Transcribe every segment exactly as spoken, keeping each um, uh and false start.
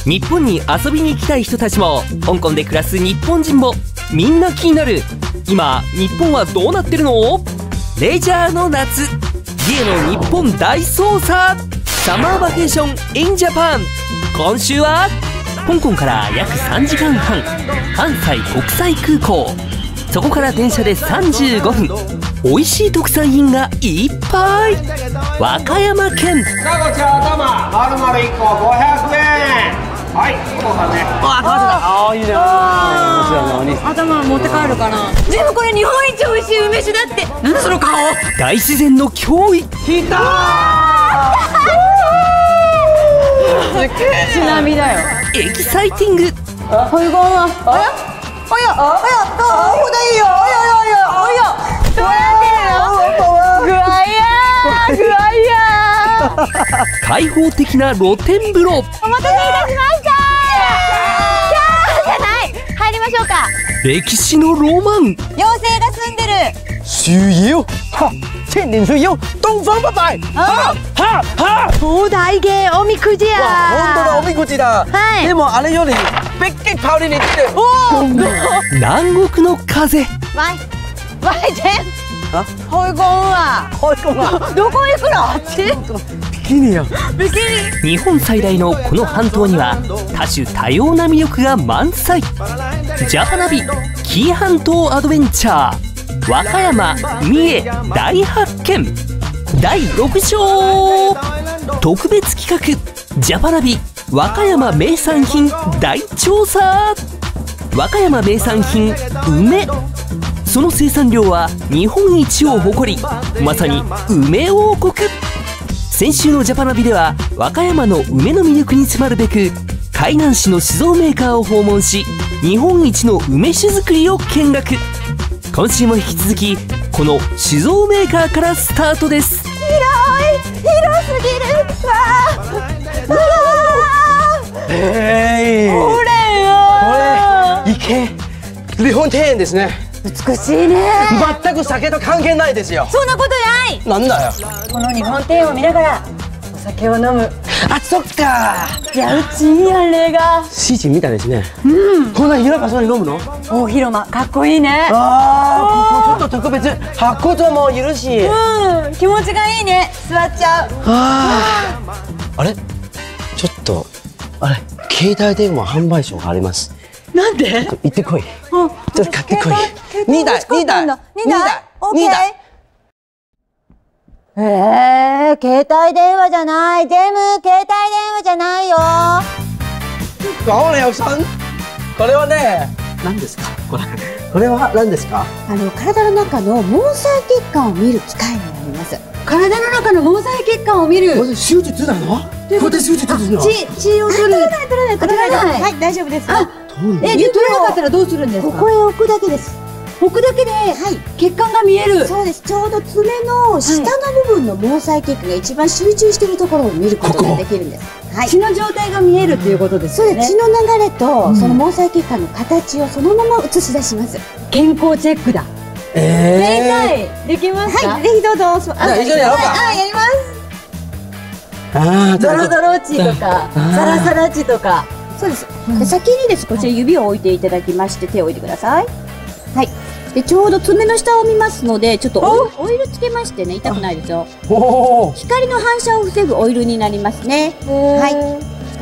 日本に遊びに行きたい人たちも香港で暮らす日本人もみんな気になる今日本はどうなってるの？レジャーの夏ゲイの日本大捜査サマーバケーション in ジャパン。今週は香港から約さんじかんはん関西国際空港、そこから電車でさんじゅうごふん、美味しい特産品がいっぱい。和歌山県さあこちら頭丸々いっこごひゃくえん。はい、お父さんね。 あ、ああ、いいね。頭持って帰るかな。でもこれ日本一美味しい梅酒だって。なんだその顔。 大自然の驚異。 来たー。 津波だよ。 エキサイティング。 こういうごは。あや、あや、あや、あ、ほだいいよ。あや、あや、あや。どうやってるの？ぐわいやー、ぐわいやー。 開放的な露天風呂。 お待たせいたしました。キャーじゃない。入りましょうか。 歴史のロマン。 妖精が住んでる。 水妖，哈，千年水妖，東方不敗，哈哈哈！ 好大嘅おみくじや。 哇，本当だおみくじだ。 はい。 でもあれよりべっけい香りに来て。おお。 南国の風。 わい、わいちゃん。 あ？ 開工は。 開工は。 どこ行くの？あっち。 ビキニや。 ビキニ。 日本最大のこの半島には多種多様な魅力が満載。ジャパナビ紀伊半島アドベンチャー。和歌山三重大発見だいろく章特別企画ジャパナビ和歌山名産品大調査。和歌山名産品梅、その生産量は日本一を誇りまさに梅王国。先週のジャパナビでは和歌山の梅の魅力に迫るべく海南市の酒造メーカーを訪問し日本一の梅酒造りを見学。今週も引き続きこの酒造メーカーからスタートです。 広い、広すぎる。わあ、わあ。 ええ。 これよ。 これ池日本庭園ですね。 美しいね。 全く酒と関係ないですよ。 そんなことない。 なんだよ。 この日本庭園を見ながらお酒を飲む。 あ、そっか。 いや、うちいいあれが。 シーチみたいですね。うん。こんな広場所に飲むの？ 大広間、かっこいいね。 ああ、ここちょっと特別。白骨もいるし。 うん、気持ちがいいね。座っちゃう。 ああ。あれ？ちょっとあれ、携帯電話販売所があります。 なんで？ 行ってこい。ちょっと買ってこい。 にだい、にだい、にだい、にだい。ええ、携帯電話じゃない。ジェム、携帯電話じゃないよ。 青野さん、これはね、何ですか？これ、これは何ですか？ あの体の中の毛細血管を見る機械になります。体の中の毛細血管を見る。 これ手術なの？これで手術なの？ 血、血を取る。取らない取らない取らない。はい、大丈夫です。あ、え、で取れなかったらどうするんですか？ここへ置くだけです。置くだけで血管が見える。そうです。ちょうど爪の下の部分の毛細血管が一番集中しているところを見ることができるんです。はい。血の状態が見えるということですね。そうです。血の流れとその毛細血管の形をそのまま映し出します。健康チェックだ。ええ。できますか？はい。ぜひどうぞ。 じゃあ一緒にやろうか。 あ、やります。 ああ、 ドロドロ血とかサラサラ血とか。そうです。先にです。こちら指を置いていただきまして手を置いてください。はい。でちょうど爪の下を見ますのでちょっとオイル、オイルつけましてね、痛くないですよ。光の反射を防ぐオイルになりますね。はい。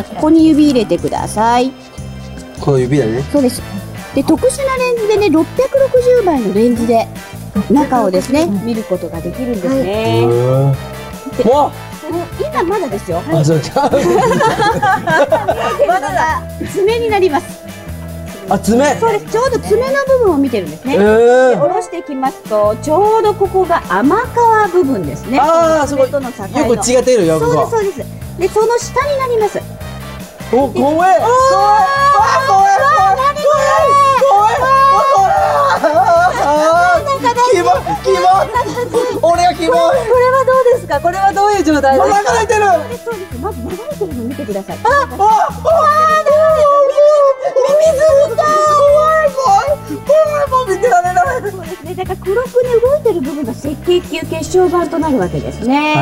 ここに指入れてください。 この指だね。 そうです。で特殊なレンズでねろっぴゃくろくじゅうばいのレンズで中をですね見ることができるんですね。でもう今まだですよ。 あ、そうか。 まだだ。爪になります。 あ、爪。 そうです。ちょうど爪の部分を見てるんですね。で下ろしていきますと、ちょうどここが甘皮部分ですね。 ああ、そこ。よく血が出るよ。 そうですそうです。でその下になります。 お、怖い。怖い。怖い。怖い。何これ。キモキモ。俺がキモい。これはどうですか。これはどういう状態ですか。 流れてる。 そうです。まず流れてるの見てください。 あ、あ、あ、ミミズだ。怖い怖い怖い、もう見てられない。 そうですね。だから黒くね動いてる部分が赤血球血小板となるわけですね。はい。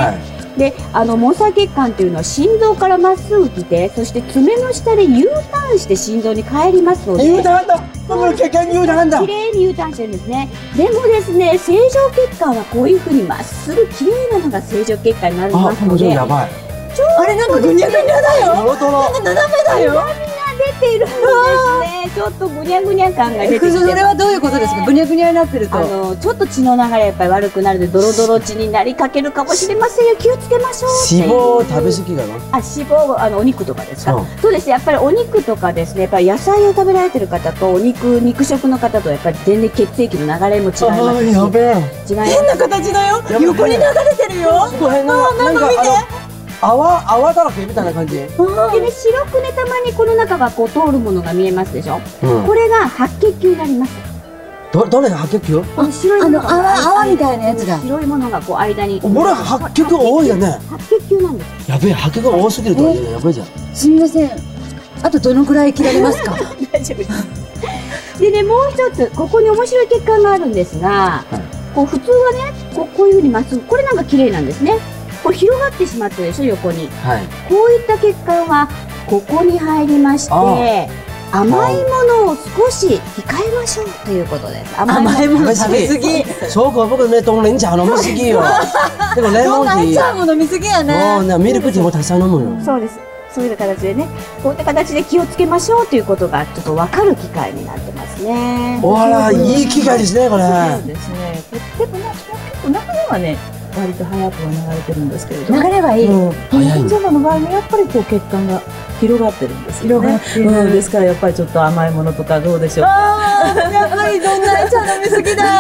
で、あの毛細血管というのは心臓からまっすぐ来て、そして爪の下で U ターンして心臓に帰りますので、 U ターンだ。これ血管 U ターンだ。 綺麗に U ターンしてるんですね。でもですね、正常血管はこういうふうにまっすぐ綺麗なのが正常血管になりますので、 やばい。 あれなんかぐにゃぐにゃだよ。 トロトロ。 なんか斜めだよ。出ているんですね。ちょっとぐにゃぐにゃ感が出てきて、 それはどういうことですか？ぐにゃぐにゃになってると、 あのちょっと血の流れやっぱり悪くなるので、ドロドロ血になりかけるかもしれませんよ。気をつけましょうっていう。 脂肪食べ過ぎかな。 あ、脂肪、あのお肉とかですか？ そうそうです。やっぱりお肉とかですね、やっぱり野菜を食べられてる方とお肉肉食の方とやっぱり全然血液の流れも違いますし、 やべえ。 違います。 変な形だよ。横に流れてるよ。 これなんかなんかあの泡泡だらけみたいな感じ。 でね、白くね、たまにこの中がこう通るものが見えますでしょ。 うんこれが白血球になります。 どどれが白血球？ この白いものがあの泡泡みたいなやつだ。 白いものがこう間に。 これ白血球多いよね。 白血球なんです。 やべえ、白血球多すぎるとやばいじゃん。 すみません。あとどのくらい切られますか？ 大丈夫です。でね、もう一つここに面白い血管があるんですが、こう普通はね、こうこういうふうにまっすぐ、これなんか綺麗なんですね。これ広がってしまってるでしょ、横に。 はい。 こういった血管はここに入りまして、甘いものを少し控えましょうということです。 甘いもの食べ過ぎ。 そうか、僕ね、冬茶飲みすぎよ。でもレモンティー。 も飲みすぎやね。 もうね、ミルクティーもたくさん飲むよ。 そうです。そういう形でね、こういった形で気をつけましょうということがちょっと分かる機会になってますね。 おあら、いい機会ですね、これ。 そうですね。でもな、結構中ではね、割と早くは流れてるんですけれども。 流れはいい。 早い日本様の場合もやっぱりこう血管が広がってるんですよね。 広がってるうん、ですからやっぱりちょっと甘いものとかどうでしょうか。 ああ、やっぱりどんな茶飲みすぎだ。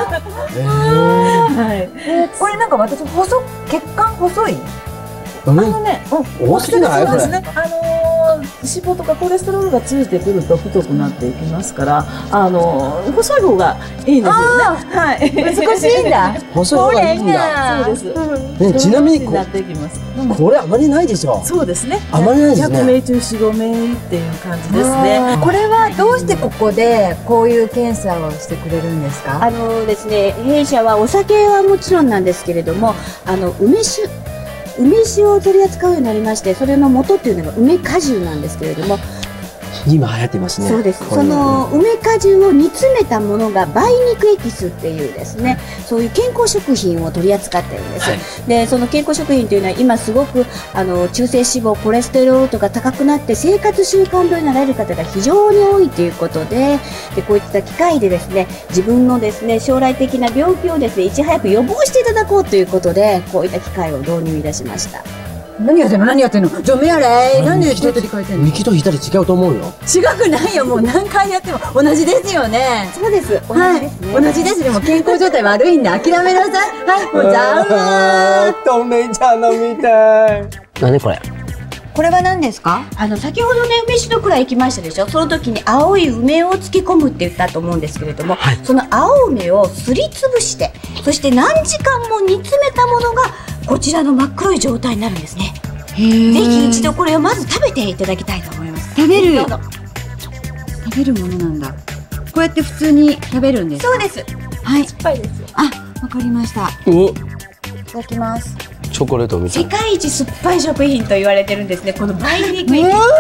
はい。 これなんか私細血管細い。 あのね、 多すぎないこれ。 そうですね。あのー、脂肪とかコレステロールがついてくると太くなっていきますから、あのー、細い方がいいんですよね。はい。 難しいんだ。 細い方がいいんだ。 そうです。 ね、ちなみにこなっていきます。 これあまりないでしょ。 そうですね。 あまりないですね。 ひゃくめい中よん、ごめいっていう感じですね。 これはどうしてここでこういう検査をしてくれるんですか？ あのですね、弊社はお酒はもちろんなんですけれども、あの梅酒梅酒を取り扱うようになりまして、それの元っていうのが梅果汁なんですけれども、 今流行ってますね。 そうです。その梅果汁を煮詰めたものが梅肉エキスっていうですね、そういう健康食品を取り扱ってるんです。 はい、 で、その健康食品というのは今すごくあの中性脂肪、コレステロールとか高くなって生活習慣病になられる方が非常に多いということで、でこういった機会でですね、自分のですね将来的な病気をですねいち早く予防していただこうということで、こういった機会を導入いたしました。 何やってんの何やってんのじゃあ目洗い。なんで一人書いてんの？ 右と左違うと思うよ。 違くないよ。もう何回やっても同じですよね。 そうです。同じですね。 はい、同じです。でも健康状態悪いんで諦めなさい。はい、もうじゃあ。 冬茶飲みたい。何これ？ これは何ですか？ あの先ほどね梅酒のくらい行きましたでしょ。その時に青い梅を漬け込むって言ったと思うんですけれども、はい、その青梅をすりつぶして、そして何時間も煮詰めたものがこちらの真っ黒い状態になるんですね。ぜひ一度これをまず食べていただきたいと思います。 食べる食べるものなんだ。こうやって普通に食べるんですか？ そうです。 はい。 酸っぱいですよ。 あ、わかりました。 お、 いただきます。 チョコレートみたい。 世界一酸っぱい食品と言われてるんですね。この梅肉エキ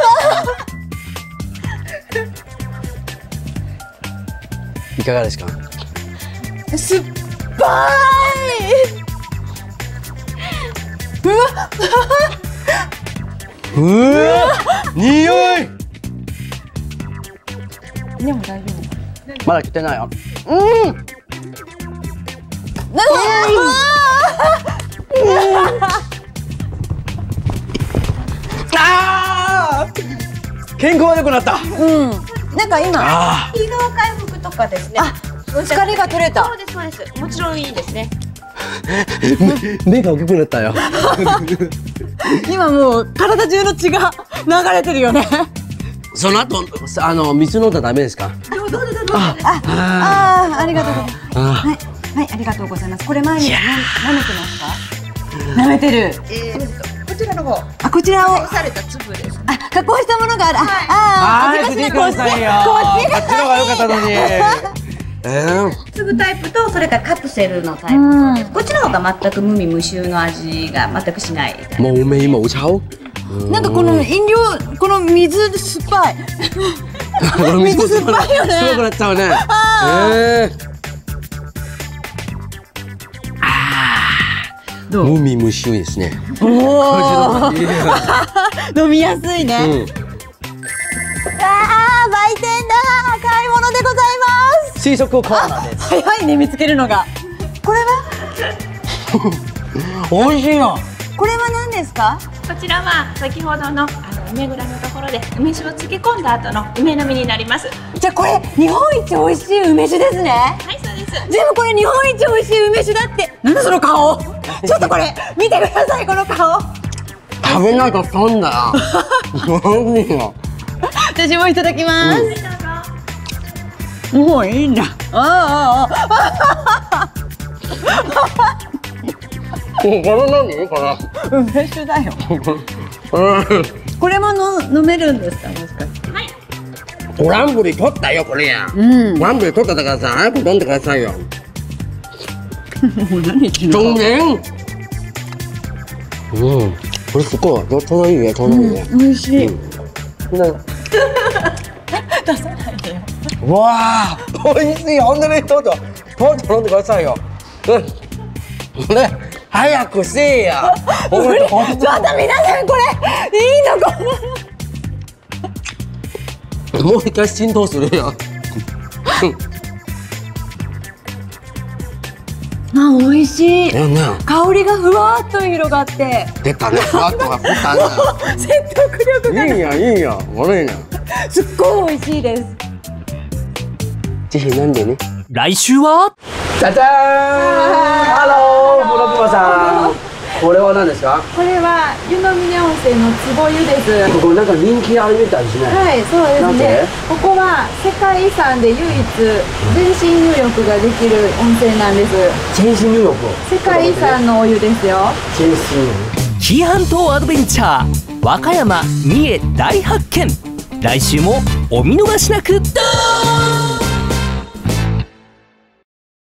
ス。いかがですか？ 酸っぱい。うわうわ匂い。 でも大丈夫。まだ来てないよ。うん。ああ。健康悪くなった。 うん。なんか今疲労回復とかですね。 あ、疲れが取れた。 そうですそうです。もちろんいいですね。 目が大きくなったよ。 今もう体中の血が流れてるよね。 その後あの水飲んだらダメですか？ どうぞどうぞどうぞ。 ああ、ありがとうございます。はいはい、ありがとうございます。これ前に舐めてますか？舐めてる。 こちらの方。 あ、こちらを押された粒です。 あ、加工したものがある。ああ、見てくださいよ。こっちの方が良かったのに。 え粒タイプとそれからカプセルのタイプ。こっちの方が全く無味無臭の味が全くしない。 ー、冇味冇臭。 なんかこの飲料、この水酸っぱい。水酸っぱいよね。 酸っぱくなっちゃうね。えー、 どう？ 無味無臭ですね。 おお。飲みやすいね。 うん。 ああ、売店だ。買い物でございます。 新食コーナーです。 早いね、見つけるのが。これは？ 美味しいよ。 これは何ですか？ こちらは先ほどのあの梅蔵のところで梅酒を漬け込んだ後の梅飲みになります。 じゃあこれ日本一美味しい梅酒ですね。 はい、そうです。 全部これ日本一美味しい梅酒だって。なんだその顔。ちょっとこれ見てください、この顔。 食べないと損だよ。何よ。 私もいただきます。もういいんだ。ああああ。 これ何？これ。 梅酒だよ。これもの飲めるんですか、もしかして。 はい。 トランブリ取ったよこれや。 うん。 トランブリ取っただからさ、早く飲んでくださいよ。 もう何言ってんの？ 中年。うん。これすごい。ちょうどいいね、ちょうどいいね。 美味しい。 出さないでよ。わあ、美味しい。本当にどうぞ、どうぞ飲んでくださいよ。うん。これ早くせえや。 ちょっと皆さんこれいいのかな。もう一回浸透するよ。 あ、美味しい。 ねね。 香りがふわっと広がって。 出たね。ふわっとが出たね。 説得力が。 いいやいいや。悪いな。 すっごい美味しいです。 ぜひ飲んでね。 来週はじゃじゃーん。ハロー、ブロクマさん。これは何ですか？ これは湯の峰温泉の壺湯です。 ここなんか人気あるみたいですね。 はい、そうですなんでね。ここは世界遺産で唯一全身入浴ができる温泉なんです。 全身入浴。 世界遺産のお湯ですよ。 全身。 紀伊半島アドベンチャー和歌山三重大発見。来週もお見逃しなく。